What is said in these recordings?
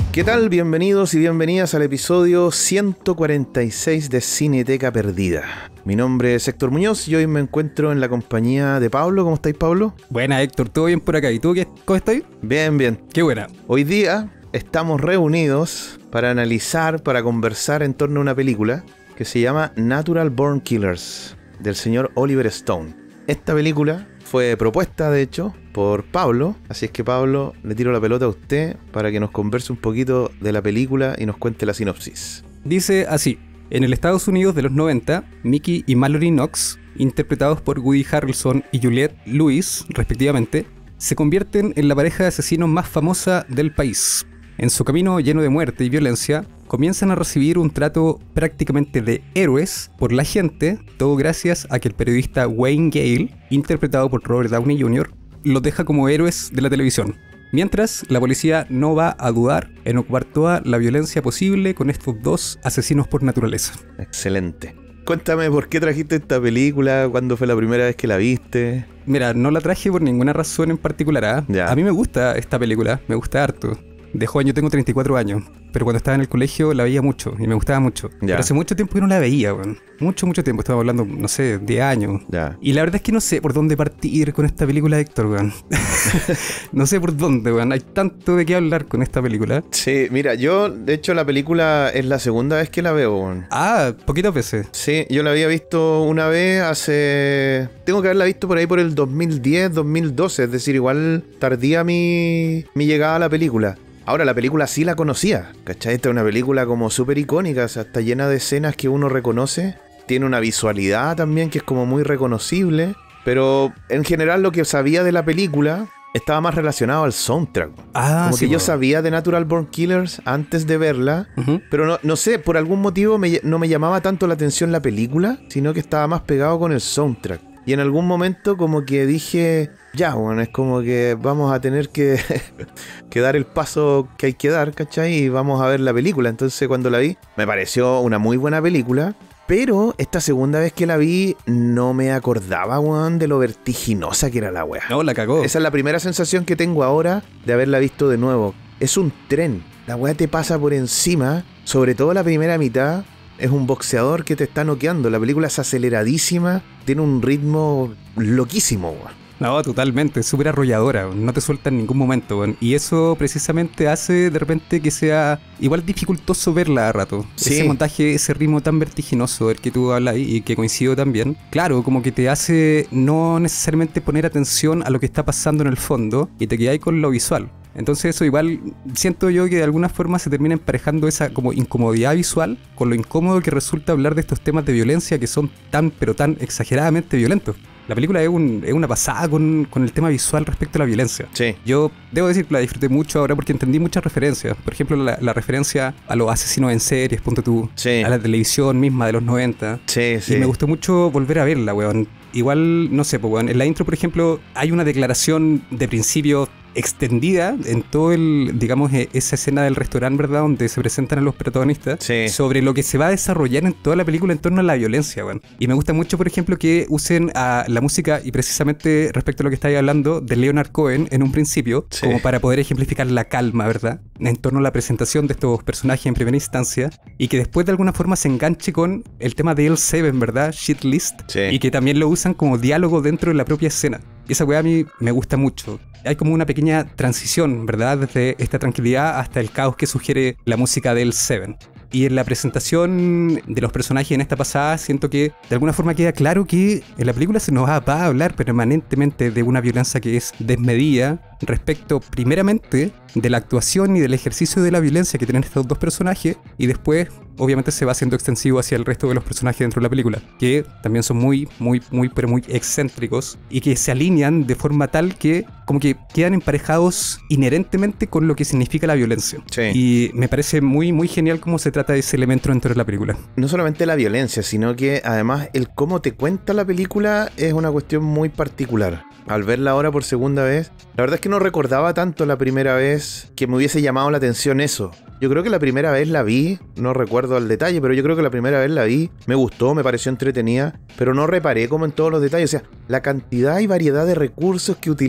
¿Qué tal? Bienvenidos y bienvenidas al episodio 146 de Cineteca Perdida. Mi nombre es Héctor Muñoz y hoy me encuentro en la compañía de Pablo. ¿Cómo estáis, Pablo? Buena, Héctor, ¿todo bien por acá? ¿Y tú cómo estás? Bien, bien. Qué buena. Hoy día estamos reunidos para analizar, para conversar en torno a una película que se llama Natural Born Killers, del señor Oliver Stone. Esta película fue propuesta, de hecho, por Pablo, así es que Pablo, le tiro la pelota a usted para que nos converse un poquito de la película y nos cuente la sinopsis. Dice así: en el Estados Unidos de los 90, Mickey y Mallory Knox, interpretados por Woody Harrelson y Juliette Lewis, respectivamente, se convierten en la pareja de asesinos más famosa del país. En su camino lleno de muerte y violencia, comienzan a recibir un trato prácticamente de héroes por la gente, todo gracias a que el periodista Wayne Gale, interpretado por Robert Downey Jr., los deja como héroes de la televisión. Mientras, la policía no va a dudar en ocupar toda la violencia posible con estos dos asesinos por naturaleza. Excelente. Cuéntame por qué trajiste esta película, cuándo fue la primera vez que la viste. Mira, no la traje por ninguna razón en particular. A mí me gusta esta película, me gusta harto. De joven yo tengo 34 años, pero cuando estaba en el colegio la veía mucho y me gustaba mucho. Pero hace mucho tiempo que no la veía, weón. Mucho tiempo, estamos hablando, no sé, 10 años. Y la verdad es que no sé por dónde partir con esta película, Héctor, weón. No sé por dónde, weón. Hay tanto de qué hablar con esta película. Sí, mira, yo, de hecho, la película es la segunda vez que la veo, weón. Ah, poquitas veces. Sí, yo la había visto una vez hace... Tengo que haberla visto por ahí por el 2010, 2012, es decir, igual tardía mi llegada a la película. Ahora, la película sí la conocía, ¿cachai? Esta es una película como súper icónica, o sea, está llena de escenas que uno reconoce. Tiene una visualidad también que es como muy reconocible. Pero en general lo que sabía de la película estaba más relacionado al soundtrack. Como sí, que yo sabía de Natural Born Killers antes de verla, pero no sé, por algún motivo no me llamaba tanto la atención la película, sino que estaba más pegado con el soundtrack. Y en algún momento como que dije, ya, bueno, es como que vamos a tener que dar el paso que hay que dar, ¿cachai? Y vamos a ver la película. Entonces cuando la vi, me pareció una muy buena película. Pero esta segunda vez que la vi, no me acordaba, weón, de lo vertiginosa que era la weá. No, la cagó. Esa es la primera sensación que tengo ahora de haberla visto de nuevo. Es un tren. La weá te pasa por encima, sobre todo la primera mitad. Es un boxeador que te está noqueando. La película es aceleradísima, tiene un ritmo loquísimo, weón. No, totalmente, es súper arrolladora, no te suelta en ningún momento, weón. Y eso precisamente hace de repente que sea igual dificultoso verla a rato. Sí. Ese montaje, ese ritmo tan vertiginoso del que tú hablas y que coincido también. Claro, como que te hace no necesariamente poner atención a lo que está pasando en el fondo y te quedas ahí con lo visual. Entonces eso igual siento yo que de alguna forma se termina emparejando esa como incomodidad visual con lo incómodo que resulta hablar de estos temas de violencia que son tan pero tan exageradamente violentos. La película es una pasada con el tema visual respecto a la violencia. Sí. Yo debo decir que la disfruté mucho ahora porque entendí muchas referencias. Por ejemplo, la referencia a los asesinos en series, ponte tú, a la televisión misma de los 90. Sí. Y me gustó mucho volver a verla, weón. Igual, no sé, pues, weón, en la intro, por ejemplo, hay una declaración de principio extendida en todo digamos, esa escena del restaurante, ¿verdad? Donde se presentan a los protagonistas sobre lo que se va a desarrollar en toda la película en torno a la violencia, weón. Y me gusta mucho, por ejemplo, que usen a la música y precisamente respecto a lo que estáis hablando de Leonard Cohen en un principio, como para poder ejemplificar la calma, ¿verdad? En torno a la presentación de estos personajes en primera instancia y que después de alguna forma se enganche con el tema de L7, ¿verdad? Shit List. Y que también lo usan como diálogo dentro de la propia escena. Y esa weá a mí me gusta mucho. Hay como una pequeña transición, ¿verdad? Desde esta tranquilidad hasta el caos que sugiere la música del Seven. Y en la presentación de los personajes en esta pasada siento que de alguna forma queda claro que en la película se nos va a hablar permanentemente de una violencia que es desmedida respecto primeramente de la actuación y del ejercicio de la violencia que tienen estos dos personajes y después obviamente se va haciendo extensivo hacia el resto de los personajes dentro de la película, que también son muy excéntricos y que se alinean de forma tal que como que quedan emparejados inherentemente con lo que significa la violencia. Y me parece muy genial cómo se trata ese elemento dentro de la película. No solamente la violencia, sino que además el cómo te cuenta la película es una cuestión muy particular. Al verla ahora por segunda vez, la verdad es que no recordaba tanto la primera vez que me hubiese llamado la atención eso. Yo creo que la primera vez la vi, no recuerdo al detalle, pero yo creo que la primera vez la vi, me gustó, me pareció entretenida, pero no reparé como en todos los detalles. O sea, la cantidad y variedad de recursos que utiliza para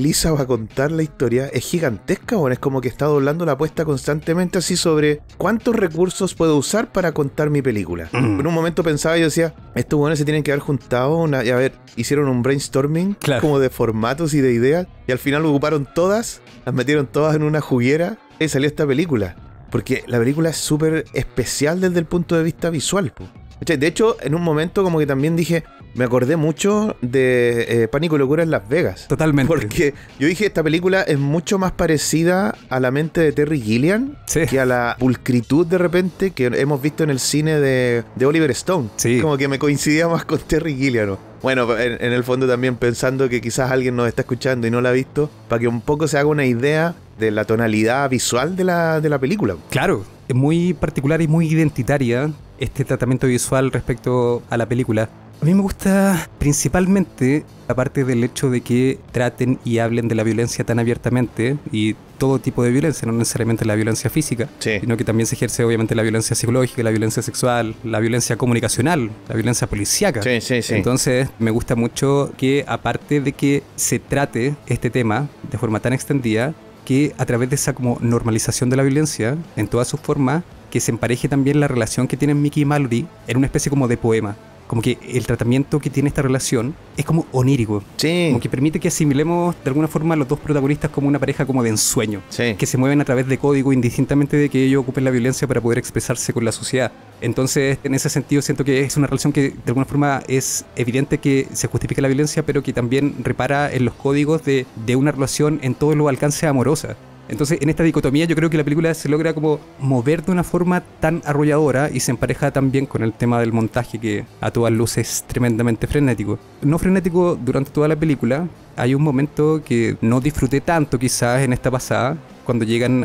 contar la historia es gigantesca, bueno, es como que está doblando la apuesta constantemente así sobre cuántos recursos puedo usar para contar mi película. En un momento pensaba, yo decía, estos buenos se tienen que haber juntado y a ver, hicieron un brainstorming como de formatos y de ideas, y al final ocuparon todas, las metieron todas en una juguera y salió esta película. Porque la película es súper especial desde el punto de vista visual, po. De hecho, en un momento como que también dije, me acordé mucho de Pánico y Locura en Las Vegas. Totalmente. Porque yo dije, esta película es mucho más parecida a la mente de Terry Gilliam que a la pulcritud de repente que hemos visto en el cine de Oliver Stone. Sí. Como que me coincidía más con Terry Gilliam, ¿no? Bueno, en el fondo también pensando que quizás alguien nos está escuchando y no la ha visto, para que un poco se haga una idea de la tonalidad visual de la película. Claro, es muy particular y muy identitaria este tratamiento visual respecto a la película. A mí me gusta principalmente, aparte del hecho de que traten y hablen de la violencia tan abiertamente, y todo tipo de violencia, no necesariamente la violencia física, sino que también se ejerce obviamente la violencia psicológica, la violencia sexual, la violencia comunicacional, la violencia policíaca. Sí. Entonces me gusta mucho que, aparte de que se trate este tema de forma tan extendida, que a través de esa como normalización de la violencia en todas sus formas, que se empareje también la relación que tienen Mickey y Mallory en una especie como de poema. Como que el tratamiento que tiene esta relación es como onírico. Sí. Como que permite que asimilemos de alguna forma a los dos protagonistas como una pareja como de ensueño. Sí. Que se mueven a través de código indistintamente de que ellos ocupen la violencia para poder expresarse con la sociedad. Entonces, en ese sentido, siento que es una relación que de alguna forma es evidente que se justifica la violencia, pero que también repara en los códigos de una relación en todos los alcances amorosa. Entonces, en esta dicotomía yo creo que la película se logra como mover de una forma tan arrolladora y se empareja también con el tema del montaje, que a todas luces es tremendamente frenético. No frenético durante toda la película. Hay un momento que no disfruté tanto quizás en esta pasada, cuando llegan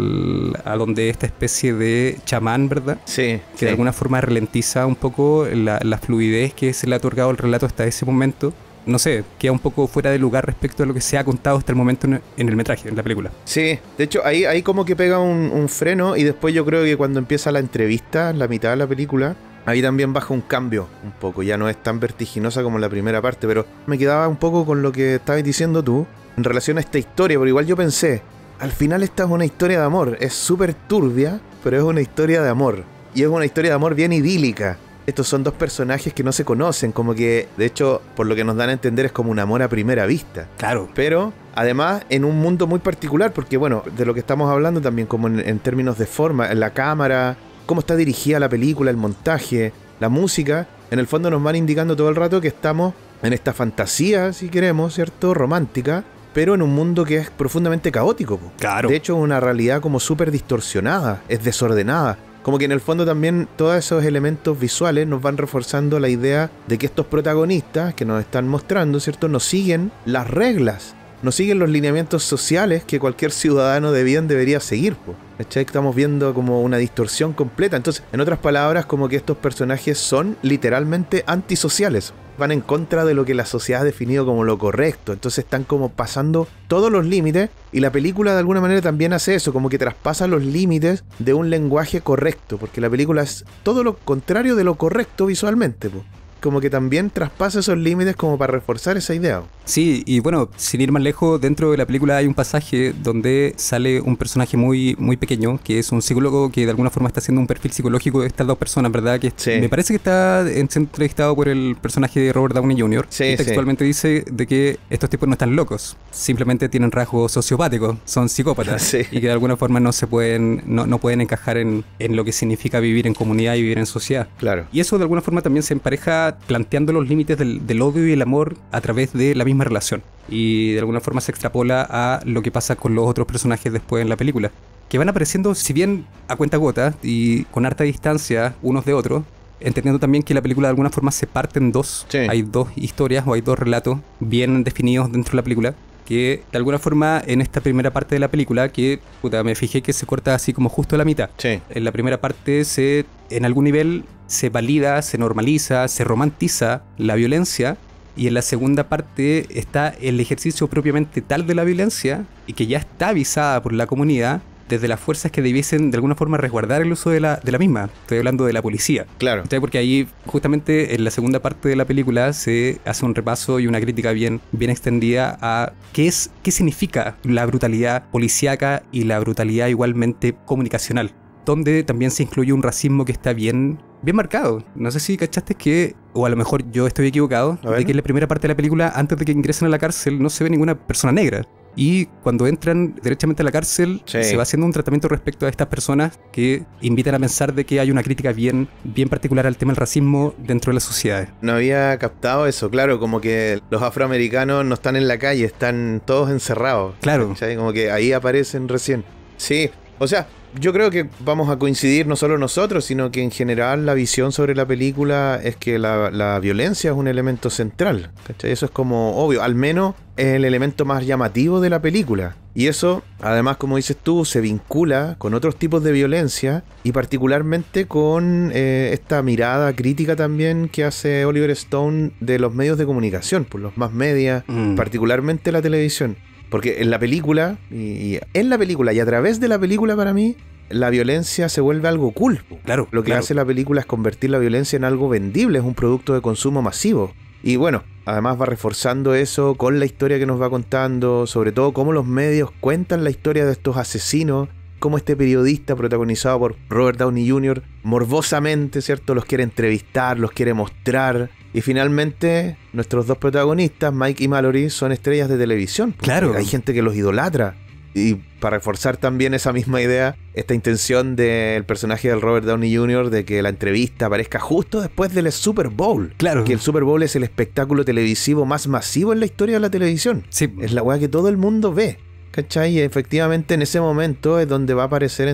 a donde esta especie de chamán, ¿verdad? Sí. Que de alguna forma ralentiza un poco la fluidez que se le ha otorgado al relato hasta ese momento. No sé, queda un poco fuera de lugar respecto a lo que se ha contado hasta el momento en el metraje, en la película. Sí, de hecho ahí como que pega un freno, y después yo creo que cuando empieza la entrevista, en la mitad de la película, ahí también baja un cambio un poco, ya no es tan vertiginosa como la primera parte, pero me quedaba un poco con lo que estabas diciendo tú en relación a esta historia, porque igual yo pensé, al final esta es una historia de amor, es súper turbia, pero es una historia de amor, y es una historia de amor bien idílica. Estos son dos personajes que no se conocen, como que, de hecho, por lo que nos dan a entender, es como un amor a primera vista. Claro. Pero, además, en un mundo muy particular, porque, bueno, de lo que estamos hablando también, como en términos de forma, en la cámara, cómo está dirigida la película, el montaje, la música, en el fondo nos van indicando todo el rato que estamos en esta fantasía, si queremos, ¿cierto?, romántica, pero en un mundo que es profundamente caótico. Claro. De hecho, una realidad como súper distorsionada, es desordenada. Como que en el fondo también todos esos elementos visuales nos van reforzando la idea de que estos protagonistas que nos están mostrando, ¿cierto?, no siguen las reglas, no siguen los lineamientos sociales que cualquier ciudadano de bien debería seguir, ¿cachai? Estamos viendo como una distorsión completa. Entonces, en otras palabras, como que estos personajes son literalmente antisociales. Van en contra de lo que la sociedad ha definido como lo correcto. Entonces están como pasando todos los límites, y la película de alguna manera también hace eso, como que traspasa los límites de un lenguaje correcto, porque la película es todo lo contrario de lo correcto visualmente, como que también traspasa esos límites como para reforzar esa idea. Sí, y bueno, sin ir más lejos, dentro de la película hay un pasaje donde sale un personaje muy, muy pequeño, que es un psicólogo que de alguna forma está haciendo un perfil psicológico de estas dos personas, ¿verdad? Que sí. Me parece que está entrevistado por el personaje de Robert Downey Jr. Sí, y textualmente dice de que estos tipos no están locos, simplemente tienen rasgos sociopáticos, son psicópatas, sí. Y que de alguna forma no pueden encajar en lo que significa vivir en comunidad y vivir en sociedad. Claro. Y eso de alguna forma también se empareja planteando los límites del odio y el amor a través de la misma relación, y de alguna forma se extrapola a lo que pasa con los otros personajes después en la película, que van apareciendo, si bien a cuentagotas y con harta distancia unos de otros, entendiendo también que la película de alguna forma se parte en dos. Sí. Hay dos historias o hay dos relatos bien definidos dentro de la película, que de alguna forma en esta primera parte de la película, que me fijé que se corta así como justo a la mitad. Sí. En la primera parte en algún nivel se valida, se normaliza, se romantiza la violencia, y en la segunda parte está el ejercicio propiamente tal de la violencia, y que ya está avisada por la comunidad, desde las fuerzas que debiesen de alguna forma resguardar el uso de la misma. Estoy hablando de la policía. Claro. ¿Cachai? Porque ahí, justamente en la segunda parte de la película, se hace un repaso y una crítica bien extendida a qué significa la brutalidad policíaca y la brutalidad igualmente comunicacional, donde también se incluye un racismo que está bien marcado. No sé si cachaste que, o a lo mejor yo estoy equivocado, de que en la primera parte de la película, antes de que ingresen a la cárcel, no se ve ninguna persona negra. Y cuando entran derechamente a la cárcel, se va haciendo un tratamiento respecto a estas personas que invitan a pensar de que hay una crítica bien particular al tema del racismo dentro de las sociedades. No había captado eso, claro, como que los afroamericanos no están en la calle, están todos encerrados. Claro. ¿Cachai? Como que ahí aparecen recién. Sí, o sea, yo creo que vamos a coincidir no solo nosotros, sino que en general la visión sobre la película es que la violencia es un elemento central, ¿cachai? Eso es como obvio, al menos es el elemento más llamativo de la película. Y eso, además, como dices tú, se vincula con otros tipos de violencia y particularmente con esta mirada crítica también que hace Oliver Stone de los medios de comunicación, por los más media, particularmente la televisión. Porque en la película, y a través de la película, para mí, la violencia se vuelve algo cool. Claro. Lo que hace la película es convertir la violencia en algo vendible, es un producto de consumo masivo. Y bueno, además va reforzando eso con la historia que nos va contando, sobre todo cómo los medios cuentan la historia de estos asesinos, cómo este periodista protagonizado por Robert Downey Jr. morbosamente, ¿cierto?, los quiere entrevistar, los quiere mostrar. Y finalmente, nuestros dos protagonistas, Mike y Mallory, son estrellas de televisión. Claro. Hay gente que los idolatra. Y para reforzar también esa misma idea, esta intención del personaje del Robert Downey Jr. de que la entrevista aparezca justo después del Super Bowl. Claro. Que el Super Bowl es el espectáculo televisivo más masivo en la historia de la televisión. Sí. Es la weá que todo el mundo ve. ¿Cachai? Y efectivamente en ese momento es donde van a aparecer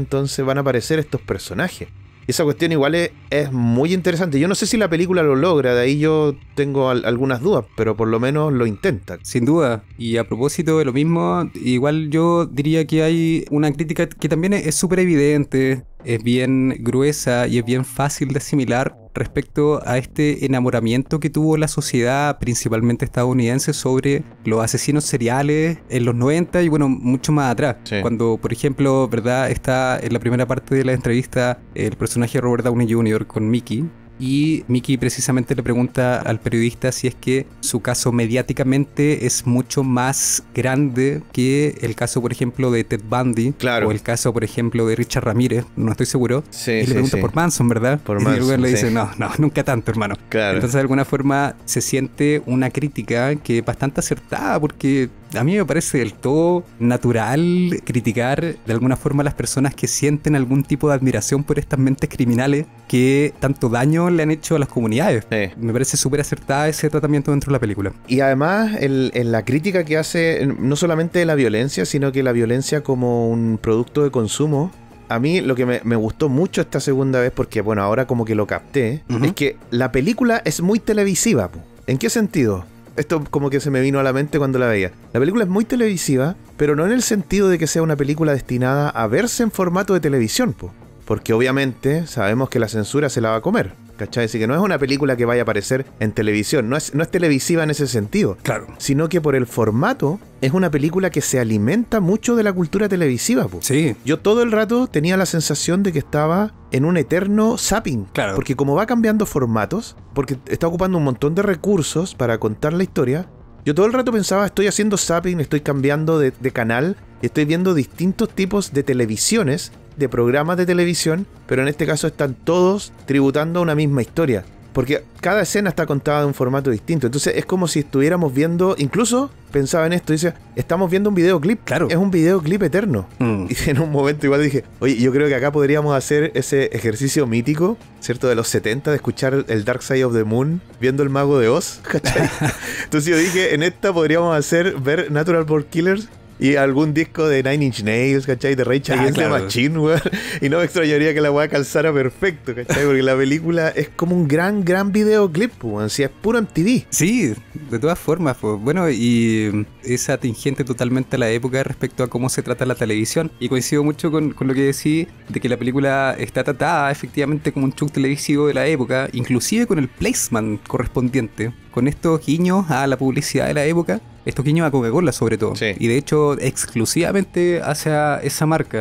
estos personajes. Y esa cuestión igual es muy interesante. Yo no sé si la película lo logra, de ahí yo tengo algunas dudas, pero por lo menos lo intenta. Sin duda. Y a propósito de lo mismo, igual yo diría que hay una crítica que también es súper evidente, es bien gruesa y es bien fácil de asimilar respecto a este enamoramiento que tuvo la sociedad, principalmente estadounidense, sobre los asesinos seriales en los 90 y bueno, mucho más atrás. Sí. Cuando, por ejemplo, ¿verdad?, está en la primera parte de la entrevista el personaje de Robert Downey Jr. con Mickey. Y Mickey precisamente le pregunta al periodista si es que su caso mediáticamente es mucho más grande que el caso, por ejemplo, de Ted Bundy. Claro. O el caso, por ejemplo, de Richard Ramírez, no estoy seguro. Sí, y le pregunta por Manson, ¿verdad? Por y Manson, luego le dice, sí. no, nunca tanto, hermano. Claro. Entonces, de alguna forma, se siente una crítica que es bastante acertada, porque a mí me parece del todo natural criticar de alguna forma a las personas que sienten algún tipo de admiración por estas mentes criminales que tanto daño le han hecho a las comunidades. Sí. Me parece súper acertada ese tratamiento dentro de la película. Y además, en la crítica que hace, no solamente de la violencia, sino que la violencia como un producto de consumo. A mí lo que me gustó mucho esta segunda vez, porque bueno, ahora como que lo capté, es que la película es muy televisiva. ¿En qué sentido? Esto como que se me vino a la mente cuando la veía. La película es muy televisiva, pero no en el sentido de que sea una película destinada a verse en formato de televisión, porque obviamente sabemos que la censura se la va a comer, ¿cachai? Así que no es una película que vaya a aparecer en televisión, no es televisiva en ese sentido. Claro. Sino que por el formato es una película que se alimenta mucho de la cultura televisiva. Sí. Yo todo el rato tenía la sensación de que estaba en un eterno zapping. Claro. Porque como va cambiando formatos, porque está ocupando un montón de recursos para contar la historia, yo todo el rato pensaba, estoy haciendo zapping, estoy cambiando de canal, y estoy viendo distintos tipos de televisiones, de programas de televisión, pero en este caso están todos tributando a una misma historia. Porque cada escena está contada de un formato distinto. Entonces es como si estuviéramos viendo, incluso pensaba en esto, dice, estamos viendo un videoclip. Claro. Es un videoclip eterno. Y en un momento igual dije, oye, yo creo que acá podríamos hacer ese ejercicio mítico, ¿cierto? De los 70, de escuchar el Dark Side of the Moon, viendo el Mago de Oz, ¿cachai? Entonces yo dije, en esta podríamos ver Natural Born Killers y algún disco de Nine Inch Nails, ¿cachai? De Rage Against the Machine, weón. Y no me extrañaría que la weá calzara perfecto, ¿cachai? Porque la película es como un gran videoclip, weón. Si es puro MTV. Sí, de todas formas, pues. Bueno, y esa tingente totalmente a la época respecto a cómo se trata la televisión. Y coincido mucho con lo que decís, de que la película está tratada efectivamente como un show televisivo de la época, inclusive con el placement correspondiente, con estos guiños a la publicidad de la época. Estos guiños a Coca-Cola sobre todo. Sí. Y de hecho exclusivamente hacia esa marca.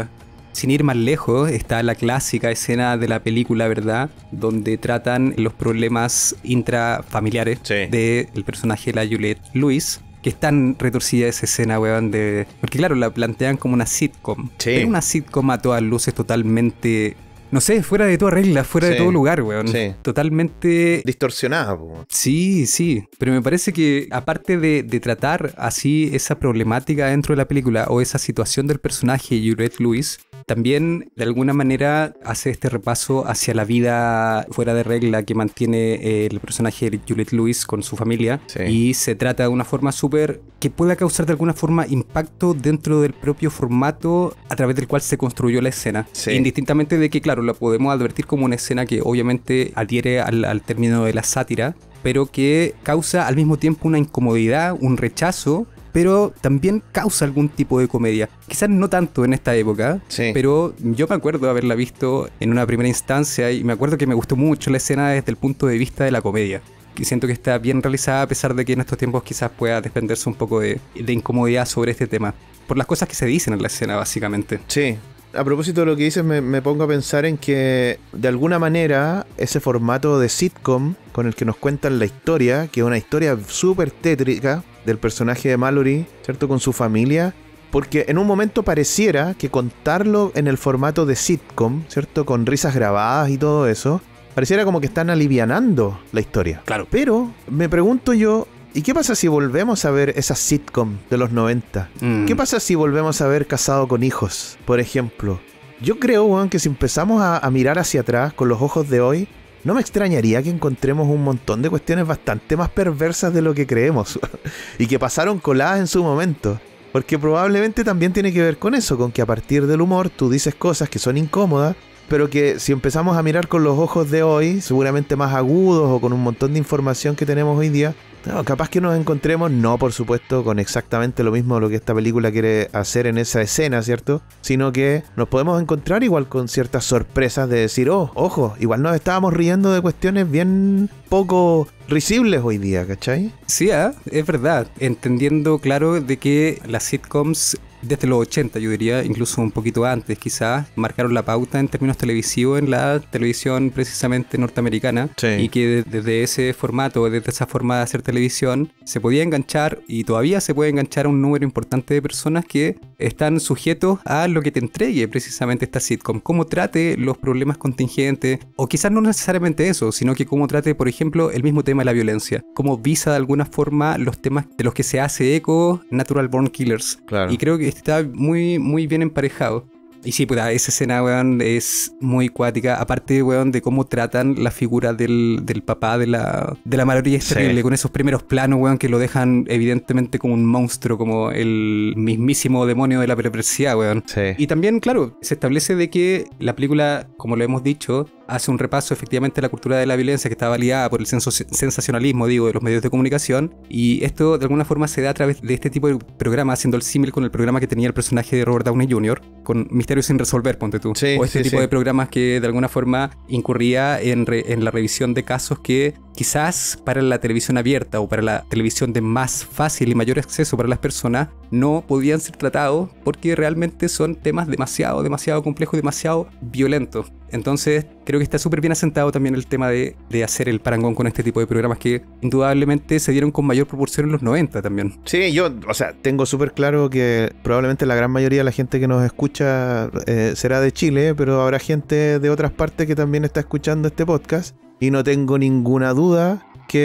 Sin ir más lejos, está la clásica escena de la película, ¿verdad? Donde tratan los problemas intrafamiliares del personaje de la Juliette Lewis. Que es tan retorcida esa escena, weón, porque claro, la plantean como una sitcom. Pero una sitcom a todas luces totalmente... No sé, fuera de toda regla, fuera de todo lugar, weón. Totalmente... distorsionada, weón. Sí. Pero me parece que, aparte de tratar así esa problemática dentro de la película o esa situación del personaje Juliette Lewis, también de alguna manera hace este repaso hacia la vida fuera de regla que mantiene el personaje de Juliette Lewis con su familia. Y se trata de una forma súper... que pueda causar de alguna forma impacto dentro del propio formato a través del cual se construyó la escena. Indistintamente de que, claro, la podemos advertir como una escena que obviamente adhiere al término de la sátira, pero que causa al mismo tiempo una incomodidad, un rechazo, pero también causa algún tipo de comedia. Quizás no tanto en esta época, pero yo me acuerdo de haberla visto en una primera instancia y me acuerdo que me gustó mucho la escena desde el punto de vista de la comedia. Y siento que está bien realizada a pesar de que en estos tiempos quizás pueda desprenderse un poco de incomodidad sobre este tema. Por las cosas que se dicen en la escena, básicamente. Sí. A propósito de lo que dices, me pongo a pensar en que de alguna manera ese formato de sitcom con el que nos cuentan la historia, que es una historia súper tétrica del personaje de Mallory, ¿cierto? Con su familia, porque en un momento pareciera que contarlo en el formato de sitcom, ¿cierto? Con risas grabadas y todo eso, pareciera como que están alivianando la historia. Claro. Pero me pregunto yo, ¿y qué pasa si volvemos a ver esas sitcom de los 90? ¿Qué pasa si volvemos a ver Casado con Hijos, por ejemplo? Yo creo, weón, que si empezamos a mirar hacia atrás con los ojos de hoy, no me extrañaría que encontremos un montón de cuestiones bastante más perversas de lo que creemos y que pasaron coladas en su momento. Porque probablemente también tiene que ver con eso, con que a partir del humor tú dices cosas que son incómodas, pero que si empezamos a mirar con los ojos de hoy, seguramente más agudos o con un montón de información que tenemos hoy día, no, capaz que nos encontremos, no por supuesto con exactamente lo mismo de lo que esta película quiere hacer en esa escena, ¿cierto? Sino que nos podemos encontrar igual con ciertas sorpresas de decir, oh, ojo, igual nos estábamos riendo de cuestiones bien poco risibles hoy día, ¿cachai? Sí, es verdad, entendiendo claro de que las sitcoms desde los 80, yo diría, incluso un poquito antes quizás, marcaron la pauta en términos televisivos en la televisión precisamente norteamericana, y que desde ese formato, desde esa forma de hacer televisión, se podía enganchar y todavía se puede enganchar a un número importante de personas que están sujetos a lo que te entregue precisamente esta sitcom, cómo trate los problemas contingentes, o quizás no necesariamente eso, sino que cómo trate, por ejemplo, el mismo tema de la violencia, cómo visa de alguna forma los temas de los que se hace eco Natural Born Killers. Claro. Y creo que está muy, muy bien emparejado. Y sí, puta, esa escena, weón, es muy cuática. Aparte, weón, de cómo tratan la figura del papá de la Mallory, es terrible, con esos primeros planos, weón, que lo dejan evidentemente como un monstruo, como el mismísimo demonio de la perversidad, weón. Y también, claro, se establece de que la película, como lo hemos dicho, hace un repaso efectivamente a la cultura de la violencia que está validada por el sensacionalismo, digo, de los medios de comunicación, y esto de alguna forma se da a través de este tipo de programa, haciendo el símil con el programa que tenía el personaje de Robert Downey Jr., con Misterios sin resolver, ponte tú. O este tipo de programas que de alguna forma incurría en la revisión de casos que quizás para la televisión abierta o para la televisión de más fácil y mayor acceso para las personas no podían ser tratados porque realmente son temas demasiado complejos y demasiado violentos. Entonces creo que está súper bien asentado también el tema de hacer el parangón con este tipo de programas que indudablemente se dieron con mayor proporción en los 90 también. Sí, yo, o sea, tengo súper claro que probablemente la gran mayoría de la gente que nos escucha será de Chile, pero habrá gente de otras partes que también está escuchando este podcast y no tengo ninguna duda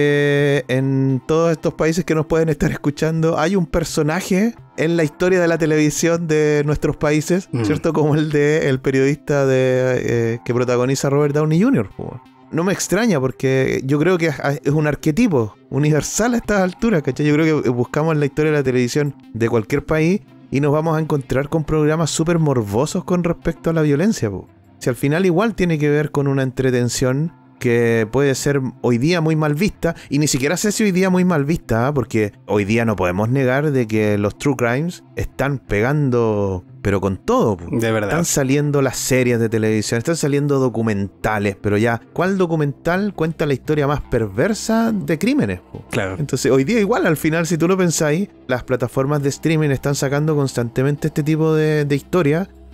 que en todos estos países que nos pueden estar escuchando hay un personaje en la historia de la televisión de nuestros países, ¿cierto? Como el de el periodista que protagoniza Robert Downey Jr. No me extraña porque yo creo que es un arquetipo universal a estas alturas, ¿cachai? Yo creo que buscamos en la historia de la televisión de cualquier país y nos vamos a encontrar con programas súper morbosos con respecto a la violencia, po. Si al final igual tiene que ver con una entretención que puede ser hoy día muy mal vista, y ni siquiera sé si hoy día muy mal vista, porque hoy día no podemos negar de que los true crimes están pegando, pero con todo. De verdad. Están saliendo las series de televisión, están saliendo documentales, pero ya, ¿cuál documental cuenta la historia más perversa de crímenes? Claro. Entonces, hoy día igual, al final, si tú lo pensáis, las plataformas de streaming están sacando constantemente este tipo de historias.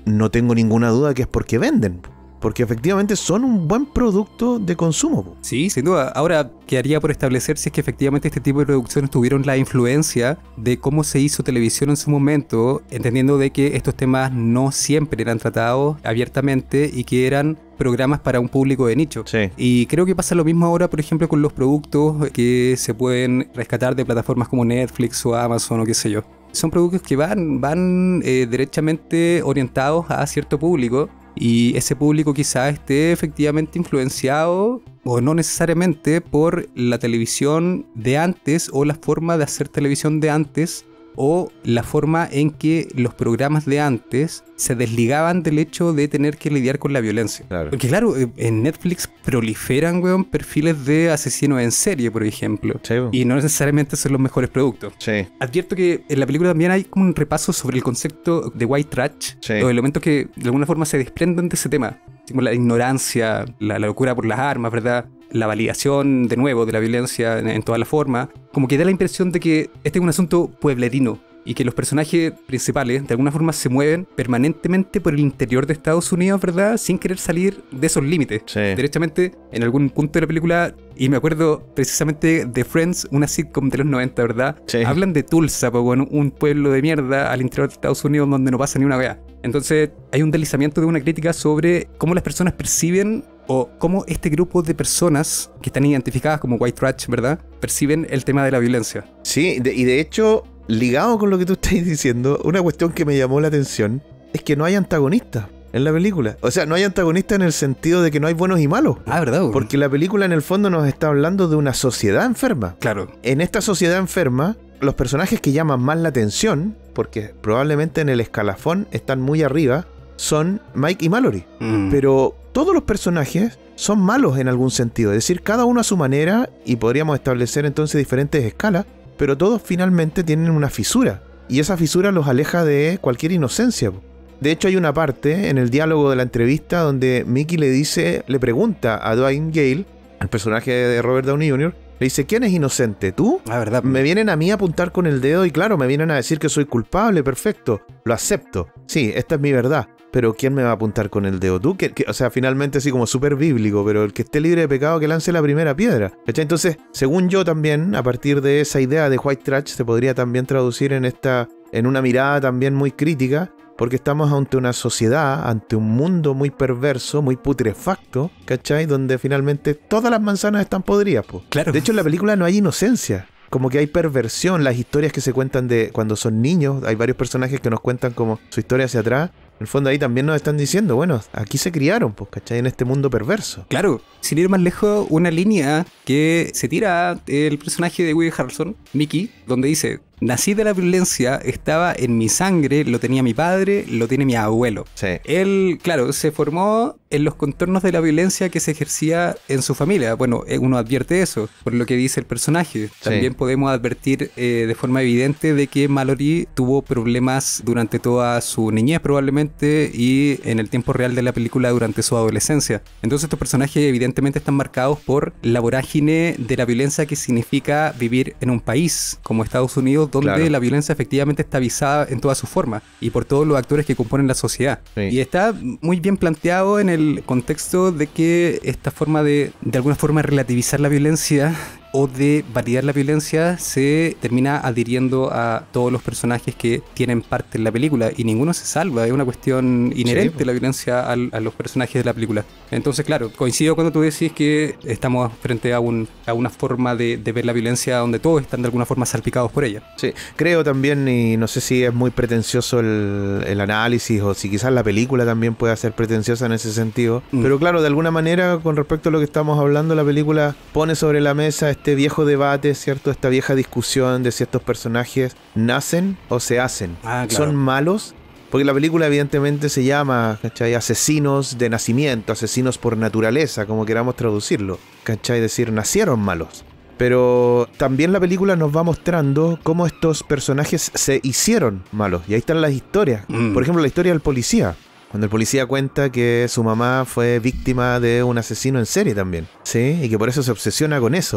no tengo ninguna duda que es porque venden. Porque efectivamente son un buen producto de consumo. Sí, sin duda. Ahora quedaría por establecer si es que efectivamente este tipo de producciones tuvieron la influencia de cómo se hizo televisión en su momento, entendiendo de que estos temas no siempre eran tratados abiertamente y que eran programas para un público de nicho. Sí. Y creo que pasa lo mismo ahora, por ejemplo, con los productos que se pueden rescatar de plataformas como Netflix o Amazon o qué sé yo. Son productos que van derechamente orientados a cierto público. Y ese público quizás esté efectivamente influenciado, o no necesariamente, por la televisión de antes o la forma de hacer televisión de antes, o la forma en que los programas de antes se desligaban del hecho de tener que lidiar con la violencia. Claro. Porque claro, en Netflix proliferan, weón, perfiles de asesinos en serie, por ejemplo. Sí. Y no necesariamente son los mejores productos. Sí. Advierto que en la película también hay como un repaso sobre el concepto de white trash, Sí. los elementos que de alguna forma se desprenden de ese tema, como la ignorancia, la locura por las armas, ¿verdad? La validación, de nuevo, de la violencia en toda la forma. Como que da la impresión de que este es un asunto pueblerino y que los personajes principales de alguna forma se mueven permanentemente por el interior de Estados Unidos, ¿verdad? Sin querer salir de esos límites. Sí. Derechamente, en algún punto de la película, y me acuerdo precisamente de Friends, una sitcom de los 90, ¿verdad? Sí. Hablan de Tulsa, pues, bueno, un pueblo de mierda al interior de Estados Unidos donde no pasa ni una wea. Entonces hay un deslizamiento de una crítica sobre cómo las personas perciben o cómo este grupo de personas que están identificadas como white trash, ¿verdad? Perciben el tema de la violencia. Sí, y de hecho, ligado con lo que tú estás diciendo, una cuestión que me llamó la atención es que no hay antagonistas en la película. O sea, no hay antagonistas en el sentido de que no hay buenos y malos. Ah, ¿verdad? Porque la película en el fondo nos está hablando de una sociedad enferma. Claro. En esta sociedad enferma, los personajes que llaman más la atención, porque probablemente en el escalafón están muy arriba, son Mike y Mallory. Pero todos los personajes son malos en algún sentido. Es decir, cada uno a su manera, y podríamos establecer entonces diferentes escalas, pero todos finalmente tienen una fisura. Y esa fisura los aleja de cualquier inocencia. De hecho, hay una parte en el diálogo de la entrevista donde Mickey le pregunta a Dwayne Gale, el personaje de Robert Downey Jr., le dice, ¿quién es inocente? ¿Tú? Ah, ¿verdad? Me vienen a mí a apuntar con el dedo y claro, me vienen a decir que soy culpable, perfecto, lo acepto. Sí, esta es mi verdad, pero ¿quién me va a apuntar con el dedo? ¿Tú? O sea, finalmente así como súper bíblico, pero el que esté libre de pecado que lance la primera piedra. ¿Cachai? Entonces, según yo también, a partir de esa idea de white trash, se podría también traducir en una mirada también muy crítica, porque estamos ante una sociedad, ante un mundo muy perverso, muy putrefacto, ¿cachai? Donde finalmente todas las manzanas están podridas, po. Claro. De hecho, en la película no hay inocencia. Como que hay perversión. Las historias que se cuentan de cuando son niños, hay varios personajes que nos cuentan como su historia hacia atrás. En el fondo ahí también nos están diciendo, bueno, aquí se criaron, pues, ¿cachai? En este mundo perverso. Claro, sin ir más lejos, una línea que se tira el personaje de Woody Harrelson, Mickey, donde dice, nací de la violencia, estaba en mi sangre, lo tenía mi padre, lo tiene mi abuelo. Sí. Él, claro, se formó en los contornos de la violencia que se ejercía en su familia. Bueno, uno advierte eso, por lo que dice el personaje. También podemos advertir de forma evidente de que Mallory tuvo problemas durante toda su niñez probablemente y en el tiempo real de la película durante su adolescencia. Entonces estos personajes evidentemente están marcados por la vorágine de la violencia que significa vivir en un país como Estados Unidos, donde la violencia efectivamente está avisada en toda su forma y por todos los actores que componen la sociedad. Sí. Y está muy bien planteado en el contexto de que esta forma de alguna forma relativizar la violencia o de validar la violencia se termina adhiriendo a todos los personajes que tienen parte en la película y ninguno se salva, es una cuestión inherente la violencia a los personajes de la película. Entonces, claro, coincido cuando tú decís que estamos frente a una forma de ver la violencia donde todos están de alguna forma salpicados por ella. Sí, creo también, y no sé si es muy pretencioso el análisis o si quizás la película también pueda ser pretenciosa en ese sentido, pero claro, de alguna manera con respecto a lo que estamos hablando, la película pone sobre la mesa este viejo debate, ¿cierto? Esta vieja discusión de si estos personajes nacen o se hacen. Claro. ¿Son malos? Porque la película evidentemente se llama, ¿cachai? Asesinos de nacimiento, asesinos por naturaleza, como queramos traducirlo, ¿cachai? Es decir, nacieron malos. Pero también la película nos va mostrando cómo estos personajes se hicieron malos. Y ahí están las historias. Por ejemplo, la historia del policía. Cuando el policía cuenta que su mamá fue víctima de un asesino en serie también, ¿sí? Y que por eso se obsesiona con eso.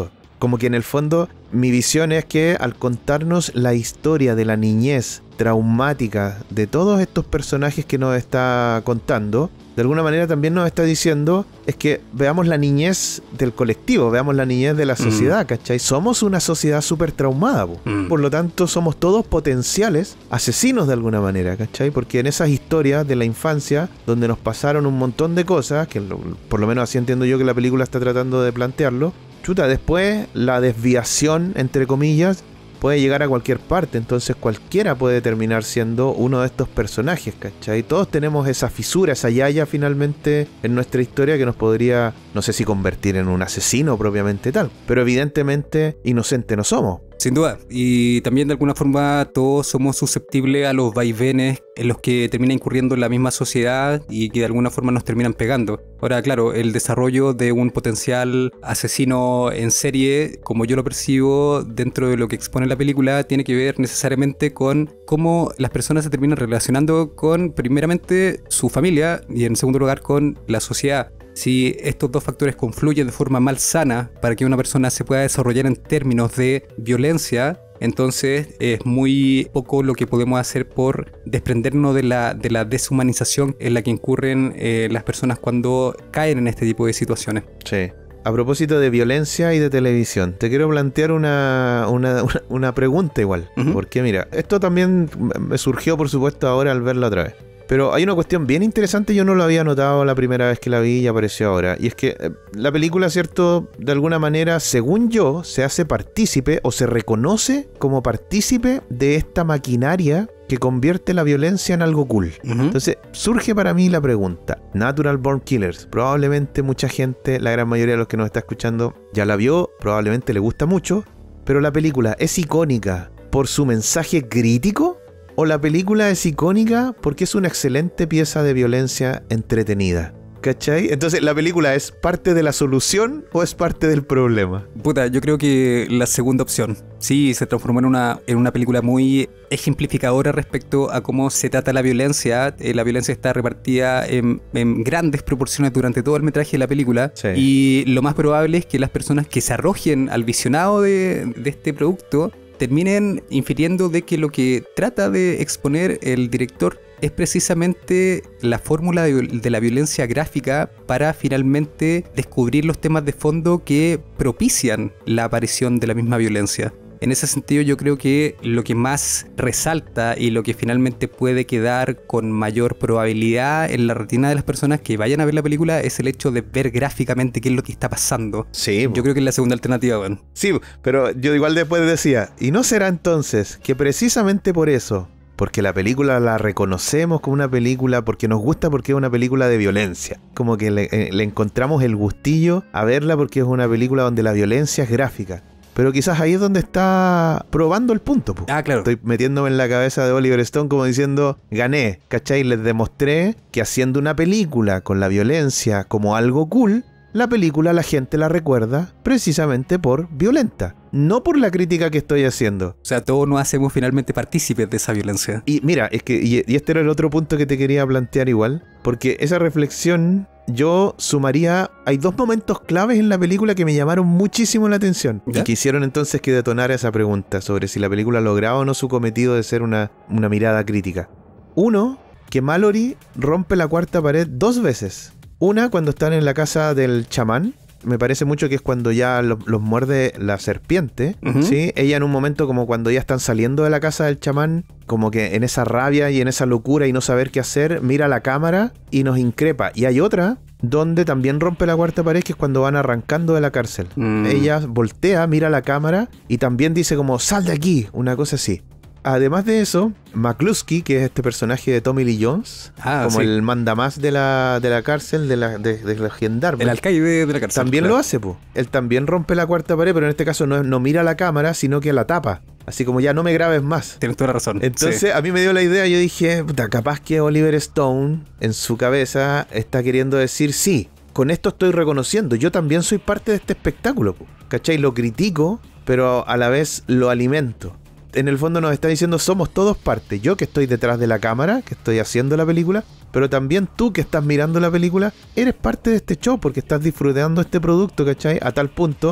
Como que en el fondo mi visión es que al contarnos la historia de la niñez traumática de todos estos personajes que nos está contando, de alguna manera también nos está diciendo es que veamos la niñez del colectivo, veamos la niñez de la sociedad, ¿cachai? Somos una sociedad súper traumada, por lo tanto somos todos potenciales asesinos de alguna manera, ¿cachai? Porque en esas historias de la infancia, donde nos pasaron un montón de cosas, que por lo menos así entiendo yo que la película está tratando de plantearlo, chuta, después la desviación, entre comillas, puede llegar a cualquier parte, entonces cualquiera puede terminar siendo uno de estos personajes, ¿cachai? Todos tenemos esa fisura, esa yaya finalmente en nuestra historia que nos podría, no sé si convertir en un asesino propiamente tal, pero evidentemente inocente no somos. Sin duda, y también de alguna forma todos somos susceptibles a los vaivenes en los que termina incurriendo en la misma sociedad y que de alguna forma nos terminan pegando. Ahora, claro, el desarrollo de un potencial asesino en serie, como yo lo percibo dentro de lo que expone la película, tiene que ver necesariamente con cómo las personas se terminan relacionando con, primeramente, su familia y en segundo lugar con la sociedad. Si estos dos factores confluyen de forma malsana para que una persona se pueda desarrollar en términos de violencia, entonces es muy poco lo que podemos hacer por desprendernos de la deshumanización en la que incurren las personas cuando caen en este tipo de situaciones. Sí. A propósito de violencia y de televisión, te quiero plantear una pregunta igual. Porque mira, esto también me surgió por supuesto ahora al verla otra vez. Pero hay una cuestión bien interesante, yo no lo había notado la primera vez que la vi y apareció ahora. Y es que la película, ¿cierto? De alguna manera, según yo, se hace partícipe o se reconoce como partícipe de esta maquinaria que convierte la violencia en algo cool. Entonces, surge para mí la pregunta. Natural Born Killers. Probablemente mucha gente, la gran mayoría de los que nos está escuchando, ya la vio, probablemente le gusta mucho. Pero la película es icónica por su mensaje crítico. ¿O la película es icónica porque es una excelente pieza de violencia entretenida? ¿Cachai? Entonces, ¿la película es parte de la solución o es parte del problema? Puta, yo creo que la segunda opción. Sí, se transformó en una película muy ejemplificadora respecto a cómo se trata la violencia. La violencia está repartida en grandes proporciones durante todo el metraje de la película. Sí. Y lo más probable es que las personas que se arrojen al visionado de este producto terminen infiriendo de que lo que trata de exponer el director es precisamente la fórmula de la violencia gráfica para finalmente descubrir los temas de fondo que propician la aparición de la misma violencia. En ese sentido yo creo que lo que más resalta y lo que finalmente puede quedar con mayor probabilidad en la retina de las personas que vayan a ver la película es el hecho de ver gráficamente qué es lo que está pasando. Sí, yo creo que es la segunda alternativa, bueno. Sí, pero yo igual después decía, ¿y no será entonces que precisamente por eso, porque la película la reconocemos como una película, porque nos gusta porque es una película de violencia, como que le encontramos el gustillo a verla porque es una película donde la violencia es gráfica? Pero quizás ahí es donde está probando el punto. Ah, claro. Estoy metiéndome en la cabeza de Oliver Stone como diciendo, gané, ¿cachai? Les demostré que haciendo una película con la violencia como algo cool, la película la gente la recuerda precisamente por violenta, no por la crítica que estoy haciendo. O sea, todos nos hacemos finalmente partícipes de esa violencia. Y mira, es que y este era el otro punto que te quería plantear igual, porque esa reflexión yo sumaría, hay dos momentos claves en la película que me llamaron muchísimo la atención y que hicieron entonces que detonara esa pregunta sobre si la película lograba o no su cometido de ser una mirada crítica. Uno, que Mallory rompe la cuarta pared 2 veces. Una cuando están en la casa del chamán, me parece mucho que es cuando ya los muerde la serpiente, ¿sí? Ella en un momento como cuando ya están saliendo de la casa del chamán, como que en esa rabia y en esa locura y no saber qué hacer, mira la cámara y nos increpa. Y hay otra donde también rompe la cuarta pared, que es cuando van arrancando de la cárcel. Ella voltea, mira la cámara y también dice como, sal de aquí, una cosa así. Además de eso, McCluskey, que es este personaje de Tommy Lee Jones, como el mandamás de la cárcel, de los gendarmes. El alcaide de la cárcel. También lo hace, pues. Él también rompe la cuarta pared, pero en este caso no mira la cámara, sino que la tapa. Así como ya no me grabes más. Tienes toda la razón. Entonces a mí me dio la idea, yo dije, puta, capaz que Oliver Stone en su cabeza está queriendo decir, sí, con esto estoy reconociendo, yo también soy parte de este espectáculo, ¿cachai? Lo critico, pero a la vez lo alimento. En el fondo nos está diciendo, somos todos parte. Yo que estoy detrás de la cámara, que estoy haciendo la película, pero también tú que estás mirando la película, eres parte de este show porque estás disfrutando este producto, ¿cachai? A tal punto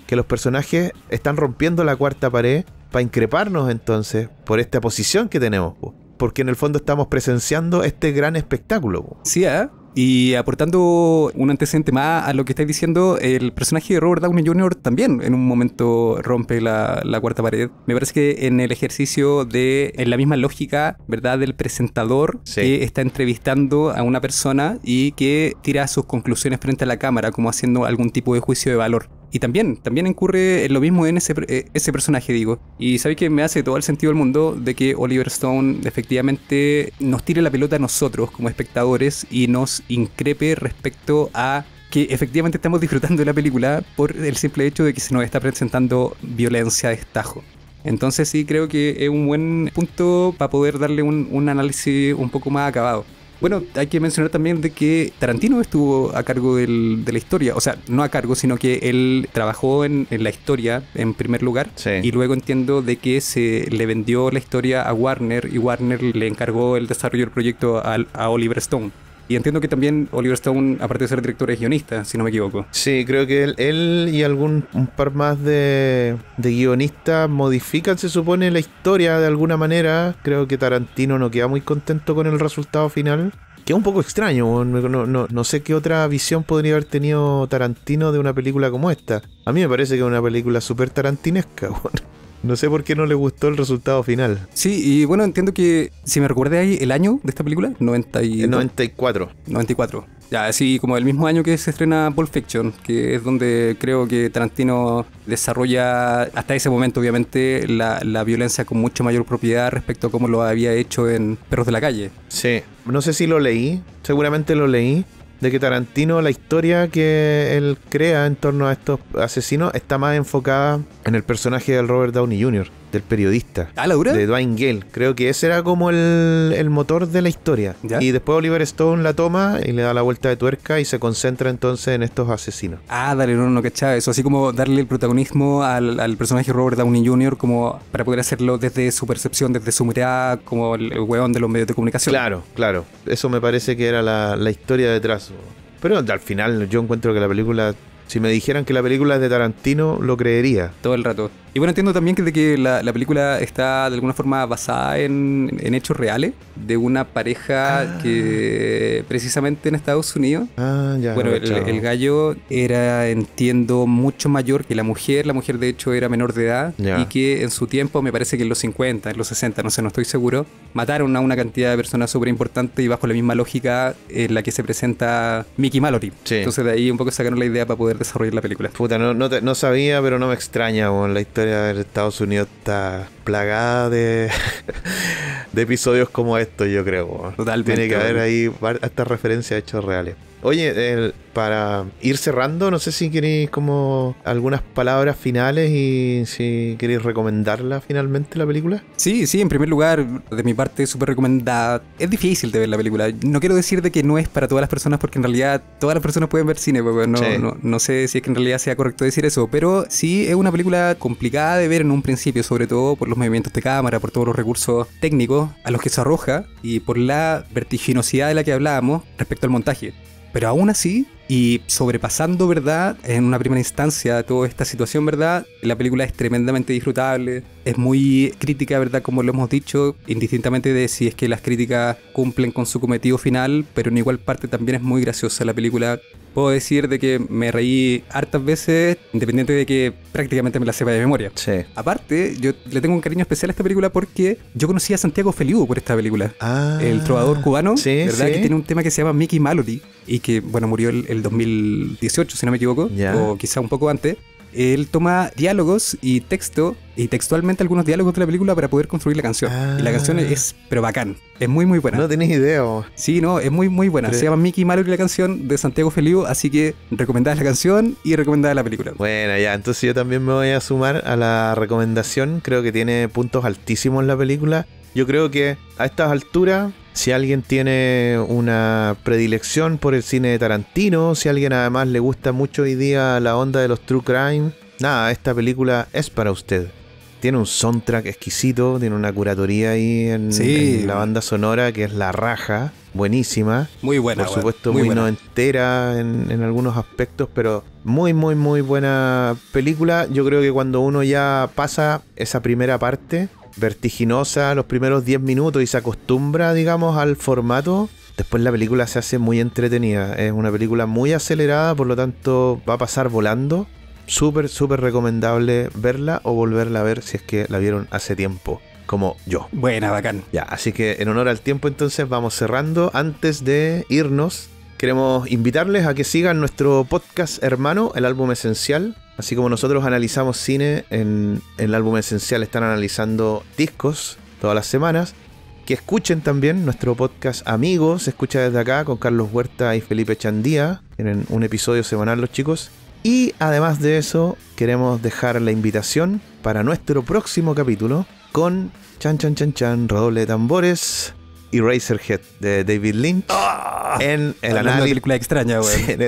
que los personajes están rompiendo la cuarta pared para increparnos entonces por esta posición que tenemos, po. Porque en el fondo estamos presenciando este gran espectáculo, po. Sí, y aportando un antecedente más a lo que estáis diciendo, el personaje de Robert Downey Jr. también en un momento rompe la cuarta pared. Me parece que en el ejercicio en la misma lógica, ¿verdad?, del presentador que está entrevistando a una persona y que tira sus conclusiones frente a la cámara, como haciendo algún tipo de juicio de valor. Y también incurre en lo mismo en ese personaje, digo. Y sabéis que me hace todo el sentido del mundo de que Oliver Stone efectivamente nos tire la pelota a nosotros como espectadores y nos increpe respecto a que efectivamente estamos disfrutando de la película por el simple hecho de que se nos está presentando violencia de destajo. Entonces sí creo que es un buen punto para poder darle un análisis un poco más acabado. Bueno, hay que mencionar también de que Tarantino estuvo a cargo de la historia. O sea, no a cargo, sino que él trabajó en la historia en primer lugar. Sí. Y luego entiendo de que se le vendió la historia a Warner y Warner le encargó el desarrollo del proyecto a Oliver Stone. Y entiendo que también Oliver Stone, aparte de ser director, es guionista, si no me equivoco. Sí, creo que él y un par más de guionistas modifican, se supone, la historia de alguna manera. Creo que Tarantino no queda muy contento con el resultado final. Que es un poco extraño, no sé qué otra visión podría haber tenido Tarantino de una película como esta. A mí me parece que es una película súper tarantinesca, bueno. No sé por qué no le gustó el resultado final. Sí, y bueno, entiendo que, si me recuerdo ahí, el año de esta película, 94. 94. Ya, así como el mismo año que se estrena Pulp Fiction, que es donde creo que Tarantino desarrolla, hasta ese momento obviamente, la violencia con mucho mayor propiedad respecto a cómo lo había hecho en Perros de la Calle. Sí, no sé si lo leí, seguramente lo leí, de que Tarantino, la historia que él crea en torno a estos asesinos está más enfocada en el personaje del Robert Downey Jr., del periodista. ¿Ah, la dura? De Dwayne Gale. Creo que ese era como el motor de la historia. ¿Ya? Y después Oliver Stone la toma y le da la vuelta de tuerca y se concentra entonces en estos asesinos. Ah, dale, no cachaba eso. Así como darle el protagonismo al personaje Robert Downey Jr. como para poder hacerlo desde su percepción, desde su mirada, como el hueón de los medios de comunicación. Claro. Eso me parece que era la historia detrás. Pero al final yo encuentro que la película... Si me dijeran que la película es de Tarantino, lo creería. Todo el rato. Y bueno, entiendo también que la película está de alguna forma basada en hechos reales de una pareja que precisamente en Estados Unidos. Ya. Bueno, el gallo era, entiendo, mucho mayor que la mujer. La mujer de hecho era menor de edad. Ya. Y que en su tiempo, me parece que en los 50, en los 60, no sé, no estoy seguro, mataron a una cantidad de personas súper importante y bajo la misma lógica en la que se presenta Mickey Mallory. Sí. Entonces de ahí un poco sacaron la idea para poder desarrollar la película. Puta, no sabía, pero no me extraña, bueno, la historia de Estados Unidos está plagada de episodios como estos, yo creo. Bueno. Totalmente. Tiene que haber ahí esta referencia a hechos reales. Oye, para ir cerrando, no sé si queréis como algunas palabras finales y si queréis recomendarla finalmente la película. Sí, en primer lugar, de mi parte, súper recomendada. Es difícil de ver la película. No quiero decir de que no es para todas las personas, porque en realidad todas las personas pueden ver cine, porque no sé si es que en realidad sea correcto decir eso, pero sí es una película complicada de ver en un principio, sobre todo por los movimientos de cámara, por todos los recursos técnicos a los que se arroja y por la vertiginosidad de la que hablábamos respecto al montaje. Pero aún así, y sobrepasando, ¿verdad?, en una primera instancia toda esta situación, ¿verdad?, la película es tremendamente disfrutable, es muy crítica, ¿verdad?, como lo hemos dicho, indistintamente de si es que las críticas cumplen con su cometido final, pero en igual parte también es muy graciosa la película. Puedo decir de que me reí hartas veces, independiente de que prácticamente me la sepa de memoria. Sí. Aparte, yo le tengo un cariño especial a esta película porque yo conocí a Santiago Feliú por esta película. El trovador cubano, ¿verdad? Sí. Que tiene un tema que se llama Mickey Mallory y que, bueno, murió el 2018, si no me equivoco, o quizá un poco antes. Él toma diálogos y texto, y textualmente algunos diálogos de la película para poder construir la canción. Y la canción es, pero bacán, es muy buena. No tenés idea, vos. Sí, no, es muy buena. Se llama Mickey Mallory la canción, de Santiago Feliú, así que recomendada la canción y recomendada la película. Bueno, ya, entonces yo también me voy a sumar a la recomendación. Creo que tiene puntos altísimos la película. Yo creo que a estas alturas, si alguien tiene una predilección por el cine de Tarantino, si a alguien además le gusta mucho hoy día la onda de los true crime, nada, esta película es para usted. Tiene un soundtrack exquisito, tiene una curatoría ahí en la banda sonora que es la raja, buenísima. Muy buena. Por supuesto, muy noventera en algunos aspectos, pero muy, muy, muy buena película. Yo creo que cuando uno ya pasa esa primera parte vertiginosa, los primeros 10 minutos y se acostumbra, digamos, al formato, después la película se hace muy entretenida. Es una película muy acelerada, por lo tanto va a pasar volando. Súper, súper recomendable verla o volverla a ver si es que la vieron hace tiempo, como yo. Buena, bacán. Ya, así que en honor al tiempo entonces vamos cerrando. Antes de irnos, queremos invitarles a que sigan nuestro podcast hermano, El Álbum Esencial. Así como nosotros analizamos cine, en El Álbum Esencial están analizando discos todas las semanas. Que escuchen también nuestro podcast Amigos, se escucha desde acá con Carlos Huerta y Felipe Chandía. Tienen un episodio semanal los chicos. Y además de eso, queremos dejar la invitación para nuestro próximo capítulo con redoble de tambores, Eraserhead de David Lynch. En el análisis. Película extraña, güey. Sí,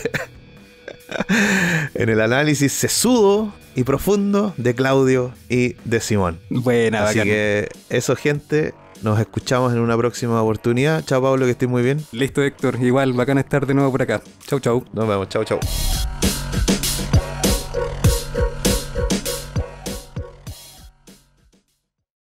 en el análisis sesudo y profundo de Claudio y de Simón. Buena, así bacán. Que eso, gente. Nos escuchamos en una próxima oportunidad. Chao, Pablo, que estés muy bien. Listo, Héctor. Igual, bacán estar de nuevo por acá. Chau, chau. Nos vemos. Chao, chao.